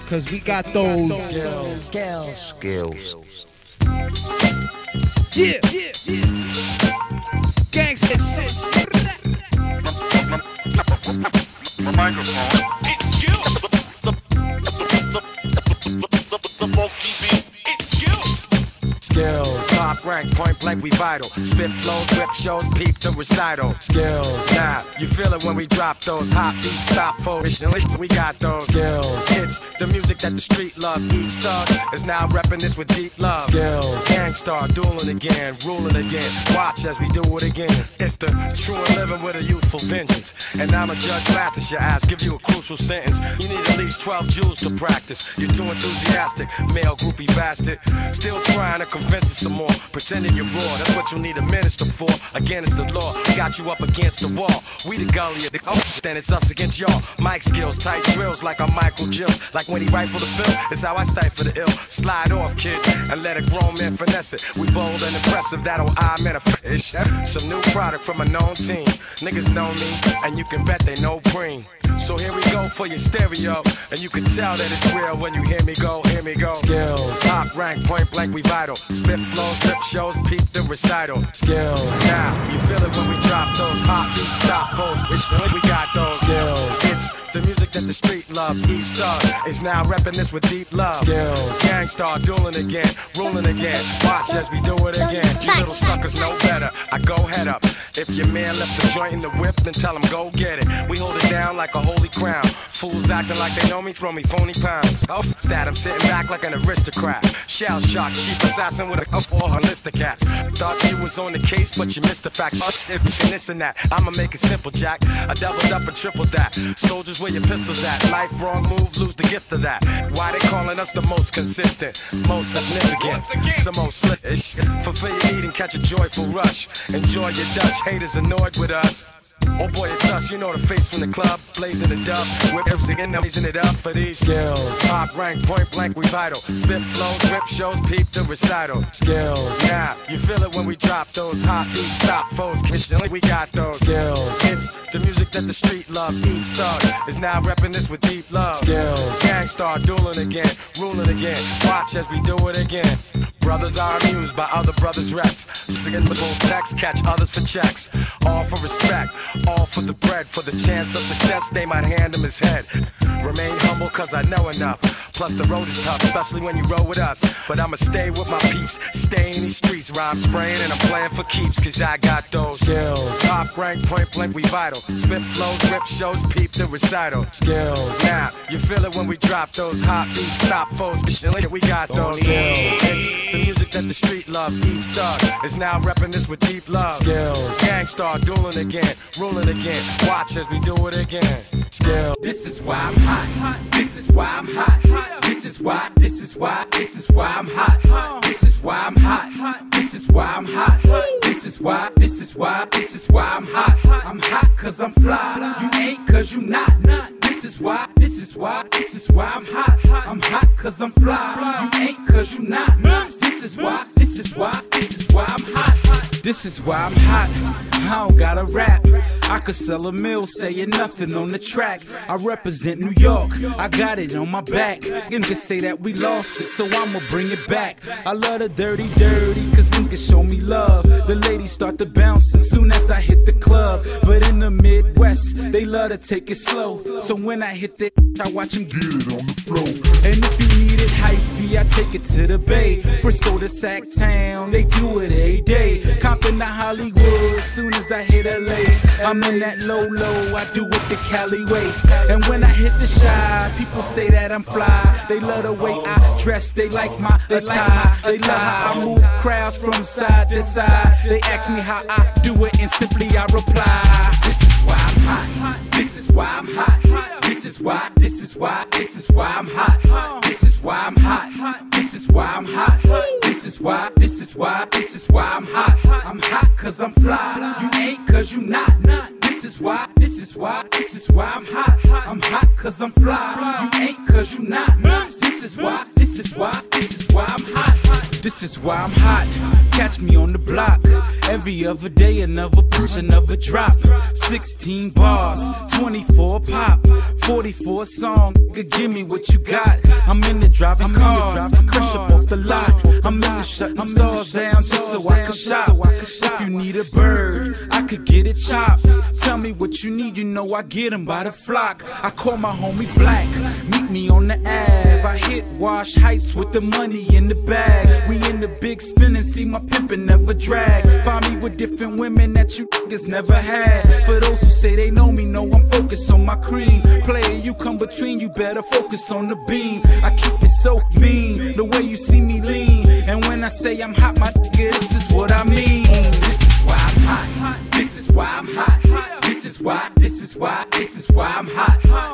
Cause we got those skills. Yeah. Gangsta shit. My microphone. It's skills. The funky beat. It's skills. Skills, top rank, point blank, we vital. Spit flows, whip shows, peep the recital. Skills, now you feel it when we drop those hot beats, stop focus. We got those skills. It's the music that the street loves. Each thug is now repping this with deep love. Skills, gangstar, dueling again, ruling again. Watch as we do it again. It's the true and living with a youthful vengeance. And I'm a judge, laugh at your ass, give you a crucial sentence. You need at least 12 joules to practice. You're too enthusiastic, male groupie bastard. Still trying to convince us some more, pretending you're raw. That's what you need a minister for. Again, it's the law. Got you up against the wall. We the gully of the then it's us against y'all. Mic skills, tight drills like I'm Michael Jill. Like when he write for the film, it's how I stifle the ill. Slide off, kid, and let a grown man finesse it. We bold and impressive, that'll I manifest. Some new product from a known team. Niggas know me, and you can bet they know Preem. So here we go for your stereo, and you can tell that it's real when you hear me go, hear me go. Skills, top rank, point blank, we vital. Spit flows, rip shows, peep the recital. Skills, now you feel it when we drop those hot beats, stop foes. We got those skills. It's the music that the street loves. Each thug is now repping this with deep love. Skills, gangstar, dueling again, ruling again. Watch as we do it again. You little suckers know better. I go head up. If your man left the joint in the whip, then tell him go get it. We hold it down like a holy crown. Fools acting like they know me, throw me phony pounds. Oh, that I'm sitting back like an aristocrat. Shell shock, chief assassin with a for a list of cats. Thought you was on the case, but you missed the fact. And this and that, I'ma make it simple, Jack. I doubled up and tripled that. Soldiers, where your pistols at? Life wrong move, lose the gift of that. Why they calling us the most consistent, most significant, some most slick-ish? Fulfill your need and catch a joyful rush. Enjoy your Dutch, haters annoyed with us. Oh boy, it's us, you know the face from the club, blazing the dub, with everything and raising it up for these skills. Top rank, point blank, we vital. Spit flows, rip shows, peep the recital. Skills, now you feel it when we drop those hot beats, stop foes. We got those skills. It's the music that the street loves. Each thug is now repping this with deep love. Skills, gangstar, dueling again, ruling again. Watch as we do it again. Brothers are amused by other brothers' reps. Sticking with both text, catch others for checks. All for respect, all for the bread. For the chance of success, they might hand him his head. Remain humble cause I know enough. Plus the road is tough, especially when you roll with us. But I'ma stay with my peeps, stay in these streets. Rhyme spraying and I'm playing for keeps. Cause I got those skills. Top rank, point blank, we vital. Spit flows, rip shows, peep the recital. Skills, now you feel it when we drop those hot beats, stop foes. Cause we got those skills. It's the music that the street loves. Each thug is now repping this with deep love. Skills, gangstar, dueling again, ruling again. Watch as we do it again. Skills. This is why I'm hot. This is why I'm hot. This is why. This is why. This is why I'm hot. This is why I'm hot. This is why I'm hot. This is why. This is why. This is why I'm hot. I'm hot cause I'm fly. You ain't cause you not. This is why. This is why. This is why I'm hot. I'm hot cause I'm fly. You ain't cause you not. This is why. This is why. This is why I'm hot. This is why I'm hot. I don't gotta rap. I could sell a mill saying nothing on the track. I represent New York. I got it on my back. Niggas say that we lost it, so I'ma bring it back. I love the dirty, cause niggas show me love. The ladies start to bounce as soon as I hit the club. But in the Midwest, they love to take it slow. So when I hit the I watch them get it on the floor. And if you need it hyphy, I take it to the Bay. Frisco to Sac Town, they do it every day. Compton to Hollywood, soon as I hit LA. I'm in that low, I do it the Cali way. And when I hit the Shy, people say that I'm fly. They love the way I dress, they like my attire. They love how I move crowds from side to side. They ask me how I do it and simply I reply. This is why I'm hot. This is why I'm hot. This is why. This is why. This is why I'm hot. This is why I'm hot. This is why I'm hot. This is why. This is why. This is why I'm hot. I'm hot cause I'm fly. You ain't cause you not. This is why. This is why. This is why I'm hot. I'm hot cause I'm fly. You ain't cause you not. This is why. This is why. This is why I'm hot. This is why I'm hot. Catch me on the block. Every other day, another push, another drop. 16 bars, 24 pop, 44 song. Give me what you got. I'm in the driving cars, fresh up off the lot. I'm in the shutting stars down just so I can shop. If you need a bird, I could get it chopped. Tell me what you need, you know I get them by the flock. I call my homie Black, meet me on the Ave. I hit Wash Heights with the money in the bag. We in the big spin and see my pimpin' never drag. Find me with different women that you niggas never had. For those who say they know me, know I'm focused on my cream. Player, you come between, you better focus on the beam. I keep it so mean, the way you see me lean. And when I say I'm hot, my nigga, this is what I mean. This is why I'm hot. This is why I'm hot. This is why I'm hot.